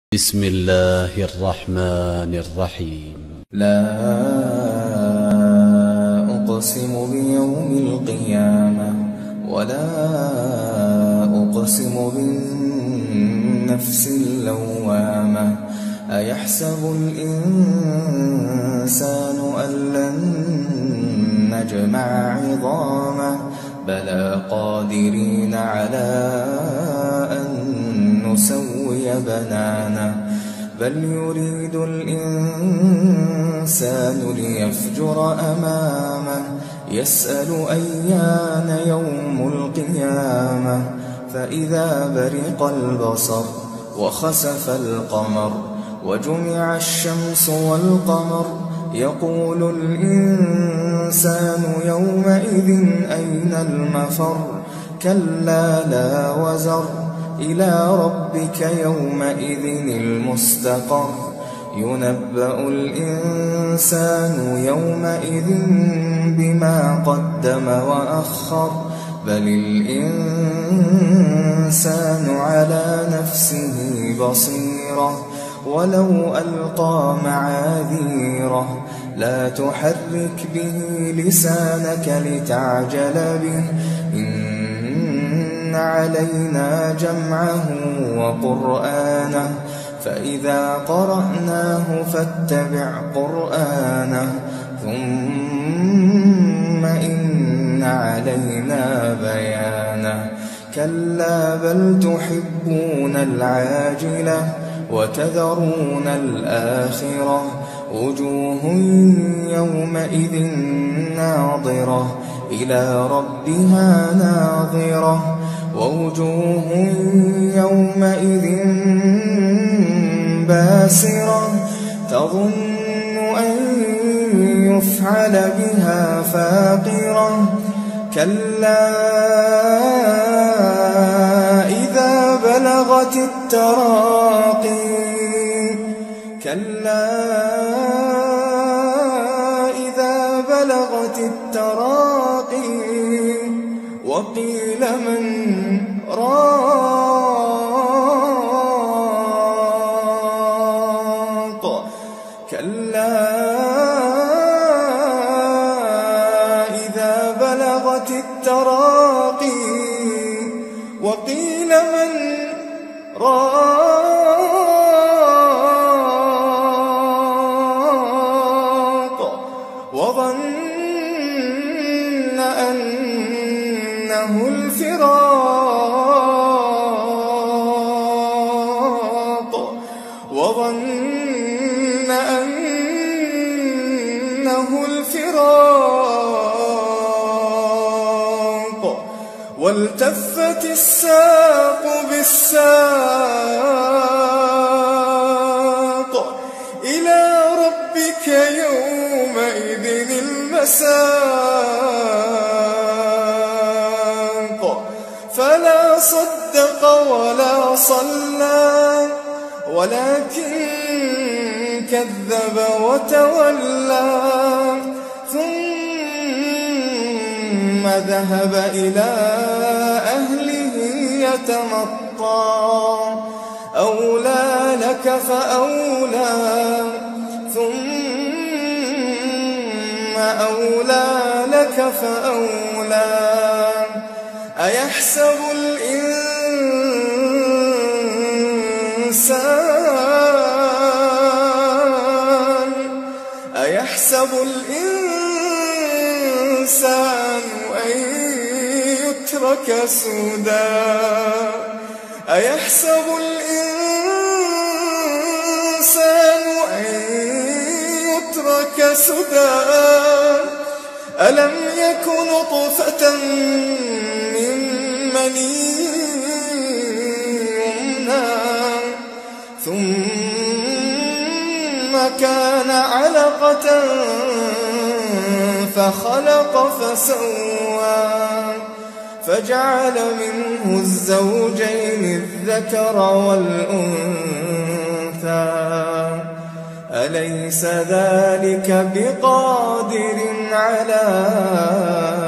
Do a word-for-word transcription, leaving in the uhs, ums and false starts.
بسم الله الرحمن الرحيم. لا أقسم بيوم القيامة ولا أقسم بالنفس اللوامة. أيحسب الإنسان أن لن نجمع عظامه بلى قادرين على أن نسوي بنانه بل يريد الإنسان ليفجر أمامه يسأل أيان يوم القيامة فإذا برق البصر وخسف القمر وجمع الشمس والقمر يقول الإنسان يومئذ أين المفر كلا لا وزر إلى ربك يومئذ المستقر ينبأ الإنسان يومئذ بما قدم وأخر بل الإنسان على نفسه بصيرة ولو ألقى معاذيره لا تحرك به لسانك لتعجل به إن علينا جمعه وقرآنه فإذا قرأناه فاتبع قرآنه ثم إن علينا بيانه كلا بل تحبون العاجلة وتذرون الآخرة وجوه يومئذ ناظرة إلى ربها ناظرة ووجوه يومئذ باسرة تظن أن يفعل بها فاقرة كلا إذا بلغت التراقي كلا إذا بلغت التراقي وقيل من راق كلا إذا بلغت التراقي وقيل من راق وظن أنه الفراق وظن أنه الفراق والتفت الساق بالساق إلى ربك يومئذ المساق فلا صدق ولا صلى ولكن كذب وتولى ثم ذهب إلى أهله يتمطى أولى لك فأولى ثم أولى لك فأولى أيحسب الإنسان أيحسب الإنسان أن يترك سدى أيحسب الإنسان أن يترك سدى ألم يك نطفة من مني يمنى ثم كان علقة فخلق فسوى فجعل منه الزوجين الذكر والأنثى أليس ذلك بقادر على